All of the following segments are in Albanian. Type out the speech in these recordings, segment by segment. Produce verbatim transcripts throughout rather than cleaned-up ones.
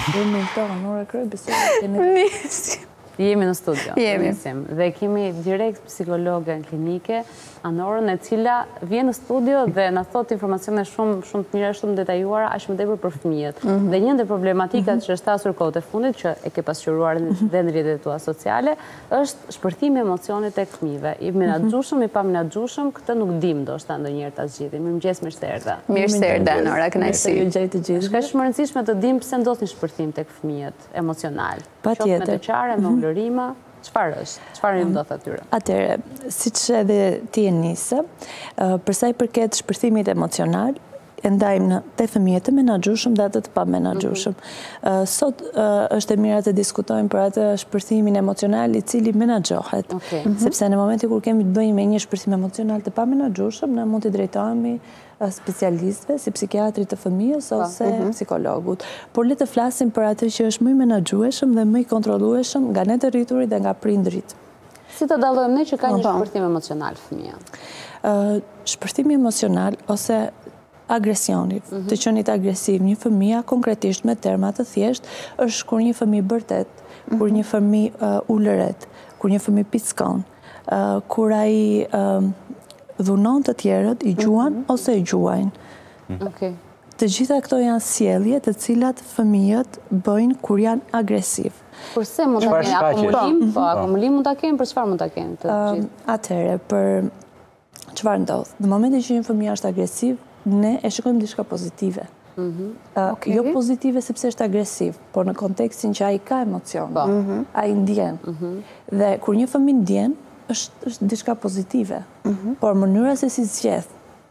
Jemi këto, Nora Krye, besoj. Jemi në studio. Jemi. Dhe kemi direkt psikologe në klinike, Anorën, e cila vjen në studio dhe na thot informacione shumë shumë të mira, shumë detajuara, aq më tepër për fëmijët. Dhe një ndër problematikat që është tasur kohët e fundit, që e ke pasqyruar dhe në rrjetet tua sociale, është shpërthimi emocionit tek fëmijëve. I menaxhueshëm, i pamenaxhueshëm, këtë nuk dim ndoshta ndonjëherë ta zgjidhim. Mirëmëngjes, mirë se erdha. Mirë se erdha, Nora, kënaqësi. Ju gjej të gjithë. Është shumë e rëndësishme të dim pse ndodh një shpërthim tek fëmijët emocional. Patjetër. Me të qare, me ulërima. Çfarë është? Çfarë ju ndodh atyre? Atëherë, siç edhe ti e nisë, për sa i përket shpërthimit emocional, e ndajmë në te fëmijët të menaxhueshëm dhe atë të pamenaxhueshëm. Sot është e mira të diskutojmë për atë shpërthimin emocional i cili menaxhohet. Sepse në momentin kur kemi të bëjmë me një shpërthim emocional të pamenaxhueshëm, ne mund të drejtohemi specialistëve, si psikiatrit të fëmijës ose psikologut. Por le të flasim për atë që është më i menaxhueshëm dhe më i kontrollueshëm nga ne të rriturit dhe nga prindrit. Si të dallojmë ne që ka një shpërthim emocional fëmia? Shpërthimi emocional ose agresioni, të qenit agresiv, një fëmia konkretisht me terma të thjesht është kur një fëmijë bërtet, kur një fëmijë ulëret, kur një fëmijë pickon, kur ai dhunon të tjerët, i gjuan ose i gjuajnë. Të gjitha këto janë sjellje të cilat fëmijët bëjnë kur janë agresiv. Kurse mund ta kenë akumulim, po akumulim mund ta kenë, për çfarë mund ta kenë të gjithë? Atëherë, për çfarë ndodh? Në momentin që një fëmijë është agresiv, ne e shikojmë diçka pozitive. Jo pozitive sepse është agresiv, por në kontekstin që ai ka emocion, ai ndjen. Dhe kur një fëmijë ndjen, është diçka pozitive. Por mënyra se si zgjedh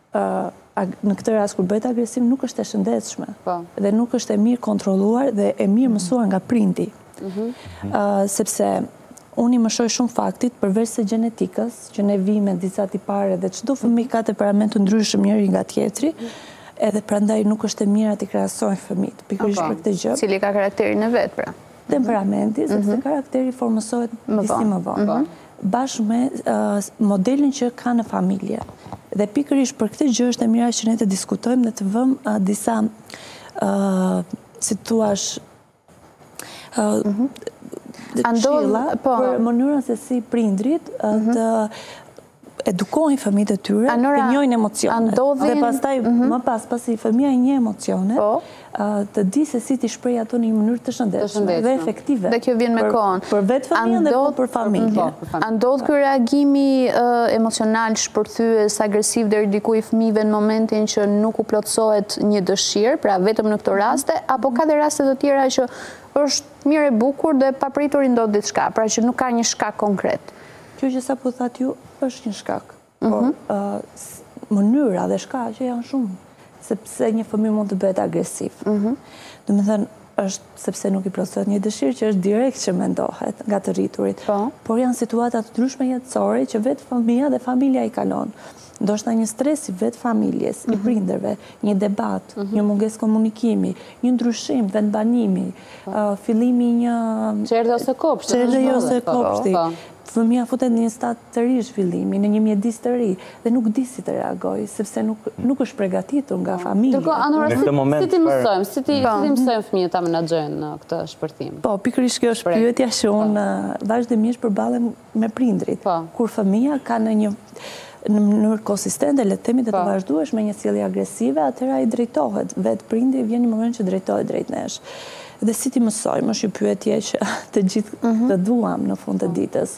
në këtë rast kur bëhet agresiv nuk është e shëndetshme dhe nuk është e mirë kontrolluar dhe e mirë mësuar nga prindi. Sepse unë i mëshoj shumë faktit përveç se gjenetikës, që ne vime disa tipare dhe çdo fëmijë ka temperament të ndryshëm njëri nga tjetri, edhe prandaj nuk është e mirë t'i krahasojmë fëmijët. Pikërisht për këtë gjë. Cili ka karakterin e vet, pra? Temperamenti, sepse karakteri formosohet disi më vonë. Bashkë me modelin që ka në familje. Dhe pikërisht për këtë gjë është e mira që ne të diskutojmë dhe të vëmë disa, si thuash, këshilla për mënyrën se si prindrit të edukojnë fëmijët e tyre të njohin emocionet. Dhe pastaj më pas pasi fëmia i njeh emocionet, të di se si t'i shpreh ato në një mënyrë të shëndetshme dhe efektive. Dhe kjo vjen me kohën. Për vetë fëmijën dhe për familjen. A ndodh ky reagimi emocional shpërthyes agresiv deri diku i fëmijëve në momentin që nuk u plotësohet një dëshirë, pra vetëm në këto raste, apo ka dhe raste të tjera që është mirë e bukur dhe papritur i ndodh diçka, pra që nuk ka një shkak konkret? Kjo që sa po thatë ju është një shkak, por mënyra dhe shkaqe janë shumë, sepse një fëmijë mund të bëhet agresiv. Do të thënë, është sepse nuk i plotësohet një dëshirë që është direkt që mendohet nga të rriturit, por janë situata të ndryshme jetësore që vetë fëmia dhe familja i kalon. Ndoshta një stres i vetë familjes, i prindërve, një debat, një mungesë komunikimi, një ndryshim, vendbanimi, fillimi një çerdhe ose kopshti. Çerdhe ose kopshti. Fëmia futet në një stad të ri zhvillimi, në një mjedis të ri, dhe nuk di si të reagojë, sepse nuk është përgatitur nga familja. Ndërkohë, Anora, si ti mësojmë, si ti mësojmë fëmijët ta menaxhojnë në këtë shpërthim? Po, pikërisht kjo është pyetja që unë vazhdimisht përballem me prindrit. Kur fëmia ka në një në mënyrë konsistente, le të themi dhe të vazhdueshme me një sjellje agresive, atëherë ai drejtohet, vetë prindi vjen një moment që drejtohet drejt nesh. Dhe si ti mësojmë, është një pyetje që të gjithë të duam në fund të ditës.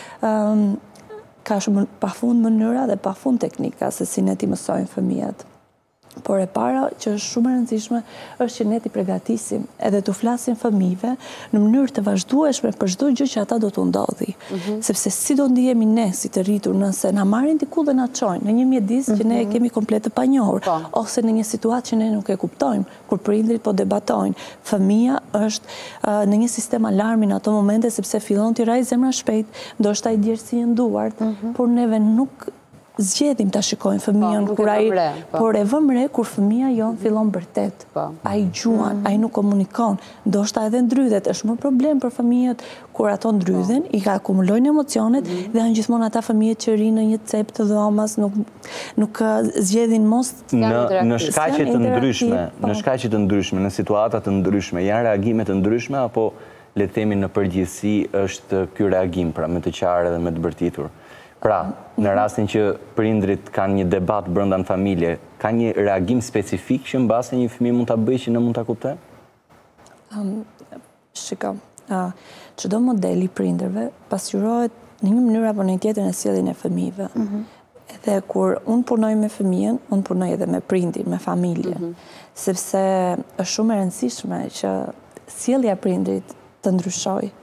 Ka shumë pafund mënyra dhe pafund teknika se si ne ti mësojmë fëmijët. Por e para që është shumë e rëndësishme është që ne t'i përgatisim edhe t'u flasim fëmijëve në mënyrë të vazhdueshme për çdo gjë që ata do t'u ndodhi. Sepse si do ndihemi ne si të rritur nëse na marrin diku dhe na çojnë në një mjedis që ne e kemi komplet të panjohur, ose në një situatë që ne nuk e kuptojmë, kur prindrit po debatojnë. Fëmia është në një sistem alarmi në ato momente sepse fillon t'i rajë zemra shpejt, ndoshta i djersi i nduart, por neve nuk zgjedhim ta shikojmë fëmijën kur ai, por e vëmë re kur fëmia jon fillon bërtet. Ai gjuan, ai nuk komunikon, ndoshta edhe ndrydhet, është më problem për fëmijët kur ato ndrydhen, i ka akumulojnë emocionet dhe janë gjithmonë ata fëmijët që rinë në një cep të dhomës, nuk nuk zgjedhin mos në shkaqe të ndryshme, në shkaqe të ndryshme, në situata të ndryshme, janë reagime të ndryshme apo le të themi në përgjithësi është ky reagim pra me të qartë dhe me të bërtitur. Pra, në rastin që prindrit kanë një debat brenda në familje, ka një reagim specifik që mbase një fëmijë mund ta bëjë që ne mund ta kuptojmë? Shiko, çdo model i prindërve pasqyrohet në një mënyrë apo në një tjetër në sjelljen e fëmijëve. Edhe kur unë punoj me fëmijën, unë punoj edhe me prindin, me familjen, sepse është shumë e rëndësishme që sjellja e prindrit të ndryshojë.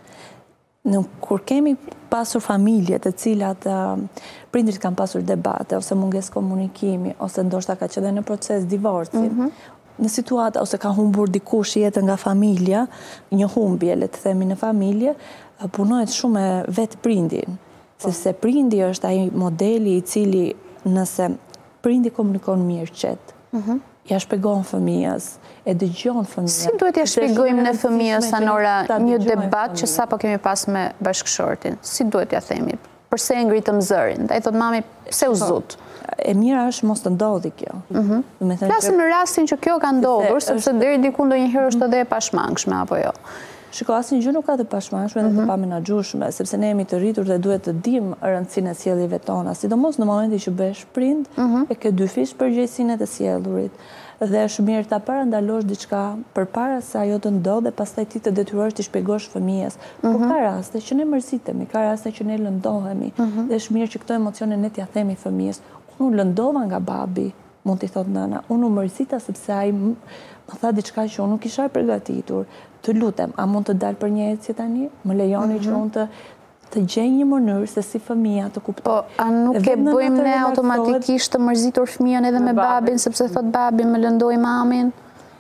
Kur kemi pasur familje të cilat prindrit kanë pasur debate, ose munges komunikimi, ose ndoshta ka qenë në proces divorci, në situata ose ka humbur dikush jetën nga familja, një humbje, le të themi në familje, punohet shumë e vetë prindin, sepse prindi është ai modeli i cili nëse prindi komunikon mirë qet, ja shpjegon fëmijës, e dëgjon fëmijës. Si duhet ja shpjegojmë në fëmijës, Anora, një debat që sapo kemi pas me bashkëshortin? Si duhet ja themi? Përse e ngritëm zërin? Ai thot mami, pse u zut? E mira është mos të ndodhi kjo. Flasim në rastin që kjo ka ndodhur, sepse deri diku ndonjëherë është edhe e pashmangshme apo jo. Shiko, asnjë gjë nuk ka të pashmangshme dhe të pamenaxhueshme, sepse ne jemi të rritur dhe duhet të dimë rëndësinë e sjelljeve tona, sidomos në momentin që bëhesh prind, e ke dy fish përgjegjësinë e të sjellurit. Dhe është mirë ta parandalosh diçka përpara se ajo të ndodhë dhe pastaj ti të detyrohesh të shpjegosh fëmijës. Por ka raste që ne mërzitemi, ka raste që ne lëndohemi, dhe është mirë që këto emocione ne t'ia themi fëmijës. Unë lëndova nga babi, mund t'i thot nëna, unë u mërzita sepse ai më tha diçka që unë nuk isha e përgatitur. Të lutem, a mund të dal për një ecje tani? Më lejoni që unë të të gjej një mënyrë se si fëmia të kuptoj. Po, a nuk e bëjmë ne automatikisht të mërzitur fëmijën edhe me babin, sepse thot babin më lëndoi mamin?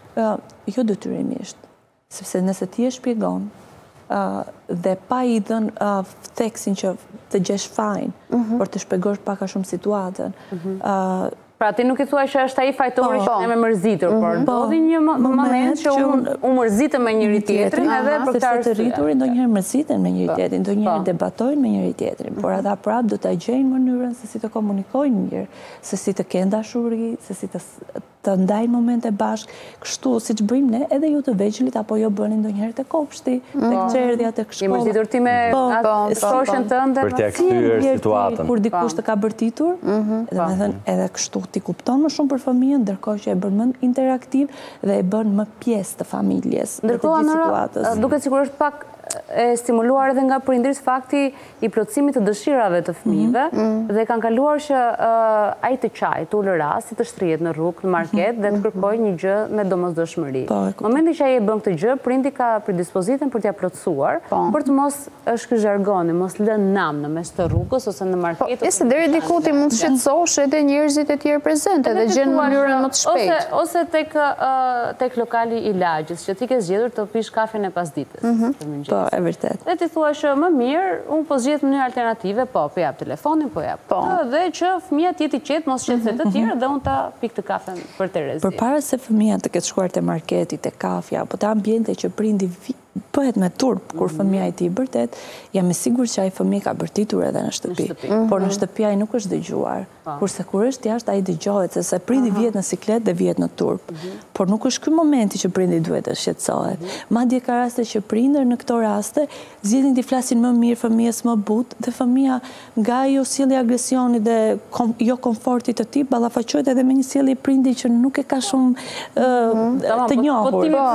Jo detyrimisht, sepse nëse ti e shpjegon dhe pa i dhënë theksin që të gjesh fajin, por të shpjegosh pak a shumë situatën. Pra ti nuk i thua që është ai fajtori që ne me mërzitur, por ndodhi një moment që unë u mërzitëm me njëri tjetrin edhe për këtë arsye. Të rriturit ndonjëherë mërziten me njëri tjetrin, ndonjëherë debatojnë me njëri tjetrin, por ata prapë do ta gjejnë mënyrën se si të komunikojnë mirë, se si të kenë dashuri, se si të të ndajnë momente bashkë, kështu siç bëjmë ne, edhe ju të vegjëlit apo jo bëni ndonjëherë te kopshti, tek çerdhja, tek shkolla. Je mërzitur ti me shoqën tënde për t'ia kthyer situatën. Kur dikush të ka bërtitur, domethënë edhe kështu ti kupton më shumë për fëmijën, ndërkohë që e bën më interaktiv dhe e bën më pjesë të familjes. Ndërkohë, Anora, duket sikur është pak e stimuluar edhe nga prindrit fakti i plotësimit të dëshirave të fëmijëve dhe kanë kaluar që ai të qaj, të ulë rast, të shtrihet në rrugë, në market dhe të kërkojë një gjë me domosdoshmëri. Në momentin që ai e bën këtë gjë, prindi ka predispozitën për t'ia plotësuar, për të mos është ky zhargoni, mos lënë nam në mes të rrugës ose në market. Po, se deri diku ti mund të shqetësosh edhe njerëzit e tjerë prezente dhe gjen mënyrën më të shpejtë. Ose tek tek lokali i lagjës, që ti ke zgjedhur të pish kafen e pasdites. Po, e vërtet. Dhe ti thua që më mirë, unë po zgjedh mënyrë alternative, po, po jap telefonin, po jap. Dhe që fëmia të jetë i qetë, mos qetëse të tjerë, dhe unë ta pik të kafen për Terezi. Përpara se fëmia të ketë shkuar te marketi, te kafja, apo te ambiente që prindi bëhet me turp kur fëmia i tij bërtet, jam e sigurt që ai fëmijë ka bërtitur edhe në shtëpi. Por në shtëpi ai nuk është dëgjuar. Kurse kur është jashtë ai dëgjohet, sepse prindi vjet në siklet dhe vjet në turp. Por nuk është ky momenti që prindi duhet të shqetësohet. Madje ka raste që prindër në këto raste zgjedhin të flasin më mirë fëmijës më butë dhe fëmia nga ajo sjellje agresioni dhe jo komforti të tij ballafaqohet edhe me një sjellje prindi që nuk e ka shumë të njohur. Po ti më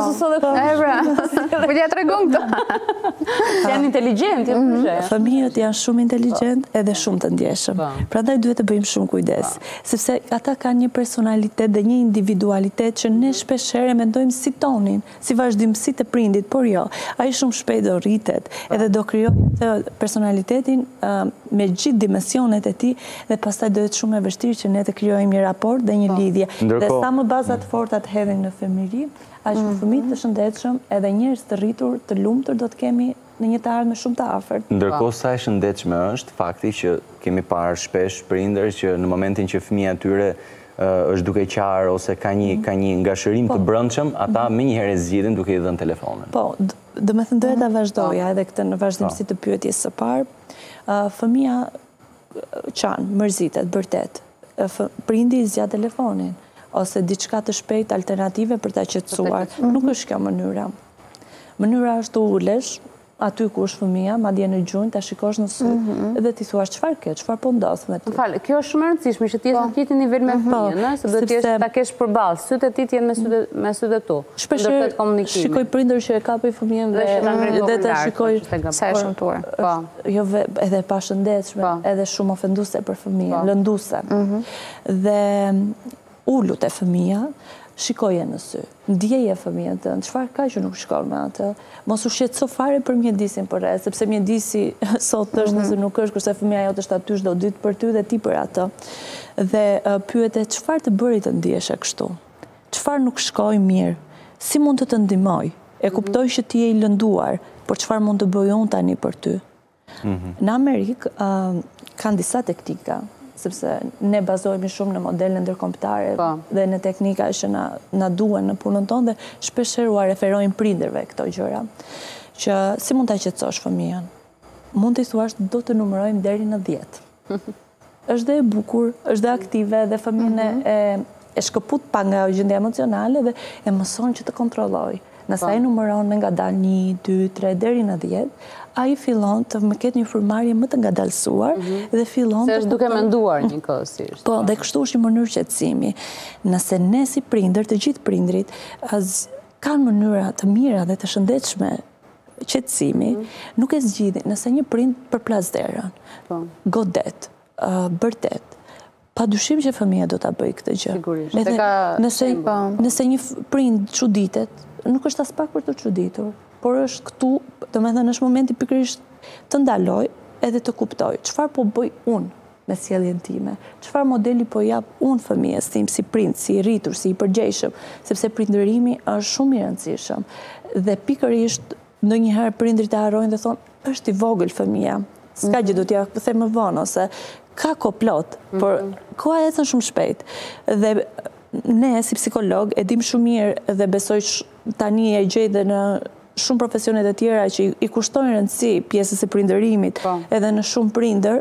thosë edhe tregon këtë. Janë inteligjent, fëmijët janë shumë inteligjent edhe shumë të ndjeshëm. Prandaj duhet të bëjmë shumë kujdes, sepse ata kanë një personalitet dhe një individualitet që ne shpeshherë mendojmë si tonin, si vazhdimsi të prindit, por jo. Ai shumë shpejt do rritet edhe do krijojë të personalitetin me gjithë dimensionet e tij dhe pastaj do jetë shumë e vështirë që ne të krijojmë një raport dhe një lidhje. Dhe sa më baza të forta të hedhin në fëmijëri, aq me fëmijë të shëndetshëm edhe njerëz të rritur, të lumtur do të kemi në një të ardhme shumë të afërt. Ndërkohë sa e shëndetshme është fakti që kemi parë shpesh prindër që në momentin që fëmia tyre është duke qarë ose ka një ka një ngashërim të brendshëm, ata më një herë zgjidhin duke i dhënë telefonin. Po, do të thënë doja ta vazhdoja edhe këtë në vazhdimsi të pyetjes së parë. Fëmia çan, mërzitet, vërtet. Prindi i zgjat telefonin ose diçka të shpejtë alternative për ta qetësuar. Nuk është kjo mënyra. Mënyra është të ulesh aty ku është fëmia, madje në gjunjë, ta shikosh në sy dhe ti thua çfarë ke, çfarë po ndos me ty. Më fal, kjo është shumë e rëndësishme që ti jesh në të njëjtin nivel me fëmijën, ëh, se do të jesh ta kesh përballë, sytë e ti të jenë me sytë me sytë tu. Shpesh shikoj prindër që e kapin fëmijën dhe dhe ta shikoj sa e shëmtuar. Po. Jo edhe pa shëndetshme, edhe shumë ofenduese për fëmijën, lënduese. Dhe ulu te fëmia, shikoje në sy, ndjeje fëmijën tënd, çfarë ka që nuk shkon me atë, mos u shqetëso fare për mjedisin për e, sepse mjedisi sot është nëse nuk është, kurse fëmia jote është aty çdo ditë për ty dhe ti për atë. Dhe pyete çfarë të bëri të ndihesh kështu? Çfarë nuk shkoi mirë? Si mund të të ndihmoj? E kuptoj që ti je i lënduar, por çfarë mund të bëj unë tani për ty? Në Amerikë kanë disa teknika, sepse ne bazohemi shumë në modele ndërkombëtare dhe në teknika që na, na duhen në punën tonë dhe shpesh herë referojnë prindërve këto gjëra. Që si mund ta qetësosh fëmijën? Mund t'i thuash do të numërojmë deri në dhjetë. Është dhe e bukur, është dhe aktive dhe fëmijën e, e shkëput pa nga gjendja emocionale dhe e mëson që të kontrolloj. Nëse ai numëron me ngadalë një, dy, tre deri në dhjetë, ai fillon të më ketë një frymëmarrje më të ngadalësuar dhe fillon të... Se është duke menduar njëkohësisht. Po, dhe kështu është një mënyrë qetësimi. Nëse ne si prindër, të gjithë prindrit, kanë mënyra të mira dhe të shëndetshme qetësimi, nuk e zgjidhin. Nëse një prind përplas derën, godet, bërtet, pa dyshim që fëmia do ta bëjë këtë gjë. Sigurisht. Nëse një prind çuditet, nuk është as pak për të çuditur, por është këtu, do me thënë, është momenti pikërisht të ndaloj edhe të kuptoj çfarë po bëj unë me sjelljen time, çfarë modeli po jap unë fëmijës tim si prind, si i rritur, si i përgjegjshëm, sepse prindërimi është shumë i rëndësishëm. Dhe pikërisht ndonjëherë prindrit e harrojnë dhe thonë, është i vogël fëmia, s'ka gjë, do t'ja them më vonë, ose ka kohë plot, por koha ecën shumë shpejt. Dhe ne si psikolog e dim shumë mirë dhe besoj tani e gjej dhe në shumë profesionet e tjera që i kushtojnë rëndësi pjesës e prindërimit edhe në shumë prindër.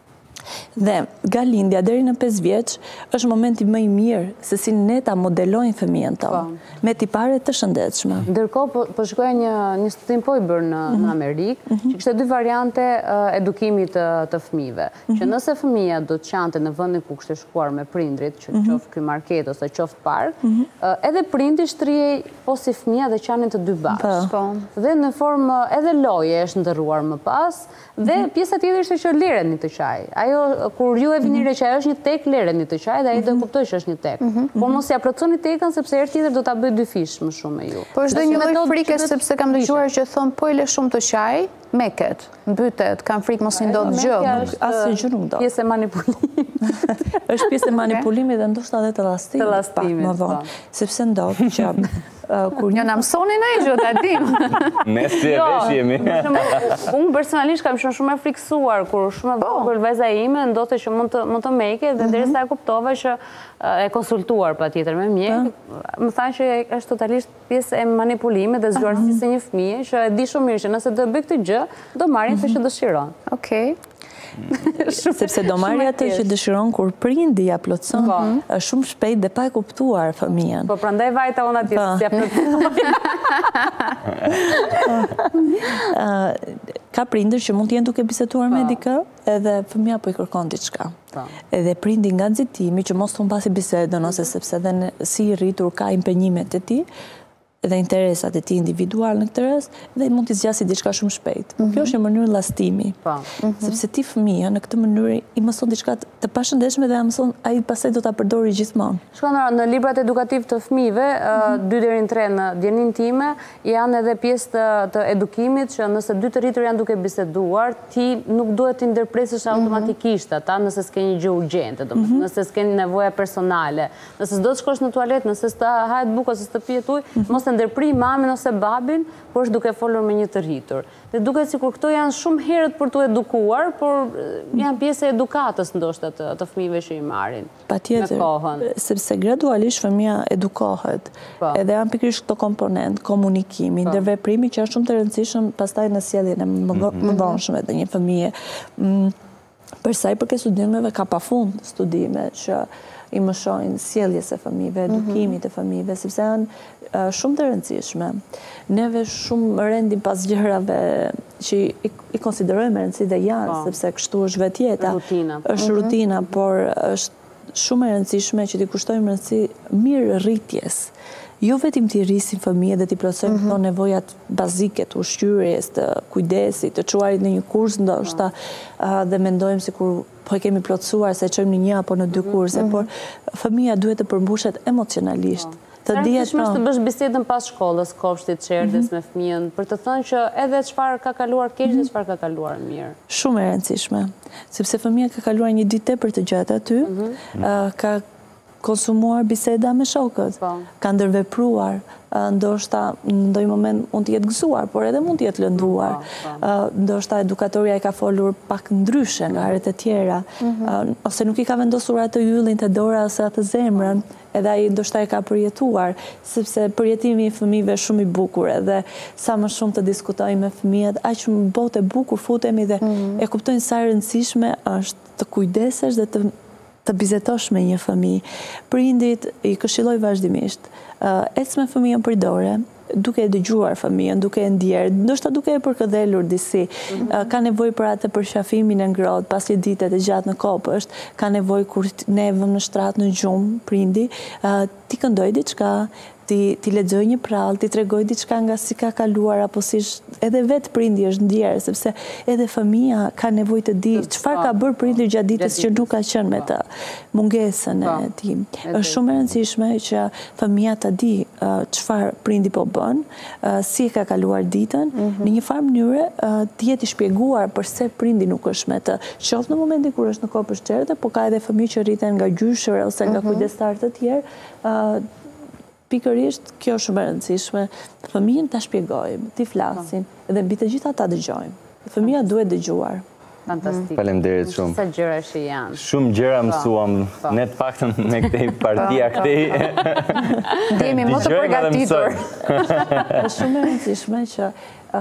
Dhe nga lindja deri në pesë vjeç është momenti më i mirë se si ne ta modelojmë fëmijën tonë me tipare të shëndetshme. Ndërkohë po shikoja një një studim po i bërë në në Amerikë, që kishte dy variante edukimit të të fëmijëve, që nëse fëmia do të qante në vendin ku kishte shkuar me prindrit, që qoftë ky market ose qoftë park, edhe prindi shtrihej po si fëmia dhe qanin të dy bashkë. Dhe në formë edhe loje është ndërruar më pas, dhe pjesa tjetër ishte që lireni të qaj. Ajo, kur ju e vini re që ajo është një tek, lireni të qaj dhe ai do kuptoj që është një tek. Por mos ja plotësoni tekën sepse herë tjetër do ta bëj dy fish më shumë me ju. Po është një lloj frike sepse kam dëgjuar që thon po i le shumë të qaj, meket, mbytet, kanë frikë mos i ndodh gjë. Asnjë gjë nuk ndodh. Pjesë e manipulimit. Është pjesë e manipulimit dhe ndoshta edhe të llastimit. Të llastimit, më vonë, sepse ndodh që kur një na mësoni në gjë ta dim. Mes të vesh jemi. Unë personalisht kam qenë shumë e friksuar kur shumë e vogël vajza ime ndodhte që mund të mund të meke dhe derisa e kuptova që e konsultuar patjetër me mjek, më thanë që është totalisht pjesë e manipulimit dhe zgjuarësisë së një fëmie që e di shumë mirë që nëse do bëj këtë gjë, do marrë atë që dëshiron. Okej. Sepse do marrë atë që dëshiron kur prindi ja plotson, është shumë shpejt dhe pa e kuptuar fëmijën. Po prandaj vajta unë atje si ja plotson. Ka prindër që mund të jenë duke biseduar me dikë, edhe fëmia po i kërkon diçka. Edhe prindi nga nxitimi që mos humbasi bisedën ose sepse edhe si i rritur ka impenjimet e tij dhe interesat e tij individual në këtë rast dhe mund t'i zgjasë diçka shumë shpejt. Kjo është një mënyrë llastimi. Sepse ti fëmia në këtë mënyrë i mëson diçka të pashëndetshme dhe ja mëson ai pastaj do ta përdori gjithmonë. Shkon në librat edukativ të fëmijëve, dy deri në tre në djenin time, janë edhe pjesë të, të edukimit që nëse dy të rritur janë duke biseduar, ti nuk duhet të ndërpresësh automatikisht ata nëse s'ke një gjë urgjente, domethënë nëse s'ke nevojë personale, nëse s'do të shkosh në tualet, nëse s'ta hahet bukë ose s'të pijet ujë, mos të ndërpri mamin ose babin, por është duke folur me një të rritur. Dhe duke si kur këto janë shumë herët për të edukuar, por janë pjesë e edukatës ndoshta të, të fëmijëve që i marrin. Patjetër, sepse gradualisht fëmia edukohet. Edhe janë pikërisht këto komponent, komunikimi, ndërveprimi që është shumë të rëndësishëm pastaj në sjelljen e mëdhenshme të një fëmie. Për sa i përket studimeve, ka pafund studime që i mëshojnë sjelljes e fëmijëve, edukimit e fëmijëve, sepse janë shumë të rëndësishme. Neve shumë rendim pas gjërave që i konsiderojmë rëndësi dhe janë, sepse kështu është vetjeta, është rutina, por është shumë e rëndësishme që t'i kushtojmë rëndësi mirë rritjes. Jo vetëm t'i rrisin fëmijë dhe t'i plotësojmë këto nevojat bazike të ushqyerjes, të kujdesit, të çuarit në një kurs ndoshta dhe mendojmë sikur po e kemi plotësuar se çojmë në një apo në dy kurse, por fëmia duhet të përmbushet emocionalisht. Të dihet të bësh bisedën pas shkollës, kopshtit, çerdhes me fëmijën, për të thënë që edhe çfarë ka kaluar keq dhe çfarë ka kaluar mirë. Shumë e rëndësishme, sepse fëmia ka kaluar një ditë tepër të gjatë aty, ka konsumuar biseda me shokët, ka ndërvepruar, ndoshta në ndonjë moment mund të jetë gëzuar, por edhe mund të jetë lënduar. Ndoshta edukatoria i ka folur pak ndryshe nga herët e tjera, ose nuk i ka vendosur atë yllin të dora ose atë zemrën, edhe ai ndoshta e ka përjetuar, sepse përjetimi i fëmijëve është shumë i bukur, edhe sa më shumë të diskutojmë me fëmijët, aq më botë e bukur futemi dhe e kuptojnë sa e rëndësishme është të kujdesesh dhe të të bizetosh me një fëmijë. Prindit i këshilloj vazhdimisht, ec me fëmijën për dore, duke e dëgjuar fëmijën, duke e ndjerë, ndoshta duke e përkëdhelur disi, ka nevojë për atë përqafimin e ngrohtë pas një dite të gjatë në kopësht, ka nevojë kur ne vëmë në shtrat në gjumë, prindi, ti këndoj diçka, ti lexoj një prall, ti tregoj diçka nga si ka kaluar, apo si edhe vetë prindi është ndjerë, sepse edhe fëmia ka nevojë të di çfarë ka bërë prindi gjatë ditës që nuk ka qenë me të mungesën e tij. Është shumë e rëndësishme që fëmia ta di çfarë prindi po bën, si e ka kaluar ditën, në një farë mënyre të jetë i shpjeguar pse prindi nuk është me të, qoftë në momentin kur është në kopësht çerdhe, po ka edhe fëmijë që rriten nga gjyshër ose nga kujdestarë të tjerë. Pikërisht, kjo është shumë e rëndësishme, fëmijën ta shpjegojmë, t'i flasim, dhe mbi të gjitha ta dëgjojmë. Fëmia duhet dëgjuar. Fantastik. Faleminderit shumë. Sa gjëra që janë. Shumë gjëra mësuam, ne të paktën me këtej partia këtej. Jemi më të përgatitur. Është shumë e rëndësishme që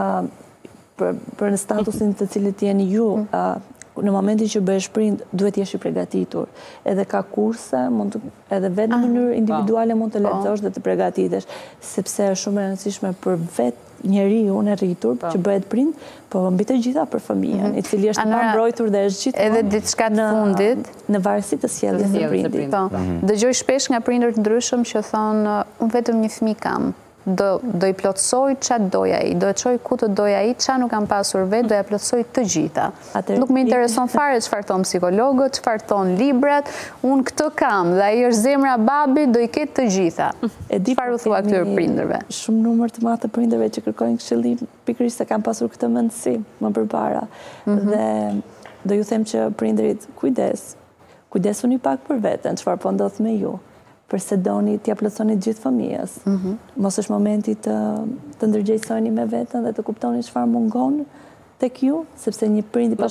për në statusin të cilit jeni ju, në momentin që bëhesh prind, duhet jesh i përgatitur. Edhe ka kurse, edhe vetë në mënyrë individuale mund të lexosh dhe të përgatitesh, sepse është shumë e rëndësishme për vetë njeriu e rritur që bëhet prind, po mbi të gjitha për fëmijën, i cili është pa mbrojtur dhe është gjithmonë edhe diçka të fundit në varësi të sjelljes së prindit. Dëgjoj shpesh nga prindër të ndryshëm që thonë, unë vetëm një fëmijë kam. Do i plotësoj qa doja i, do e qoj ku të doja i, qa nuk kam pasur vetë, do e plotësoj të gjitha. Nuk me intereson fare çfarë thonë psikologët, çfarë thonë librat, unë këtë kam, dhe ai është zemra babi, do i ketë të gjitha. Çfarë u thua këtyre prindërve? Shumë numër të madh të prindërve që kërkojnë këshillim, pikërisht se kanë pasur këtë mendësi më përpara. Dhe do ju them që prindërit, kujdes, kujdesuni pak për veten, çfarë po ndodh me ju. Përse doni t'ja plotësoni gjithë fëmijës. Mos është momenti të ndërgjegjësoni me veten dhe të kuptoni çfarë mungon tek ju, sepse një prind i pa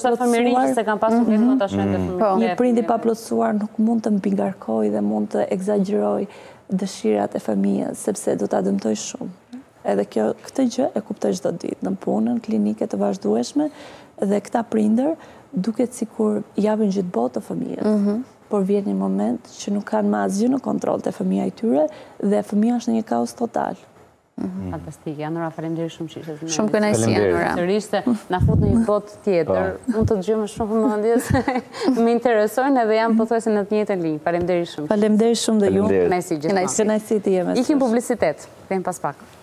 plotësuar, një prind i pa plotësuar nuk mund të mbigarkojë dhe mund të egzagjerojë dëshirat e fëmijës, sepse do ta dëmtojë shumë. Edhe kjo këtë gjë e kuptoj çdo ditë në punën klinike të vazhdueshme dhe këta prindër duket sikur japin gjithë botë të fëmijës. Por vjen një moment që nuk kanë më asgjë në kontroll të fëmia i tyre dhe fëmia është në një kaos total. Fantastike, Anora, faleminderit shumë që ishe me ne. Shumë kënaqësi, Anora. Sërish se na fut në një botë tjetër. Mund të dëgjojmë shumë vëmendje se më interesojnë edhe jam pothuajse në të njëjtën linjë. Faleminderit shumë. Faleminderit shumë dhe ju. Kënaqësi gjithmonë. Kënaqësi të jemi. Ikim publicitet. Kthehemi pas pak.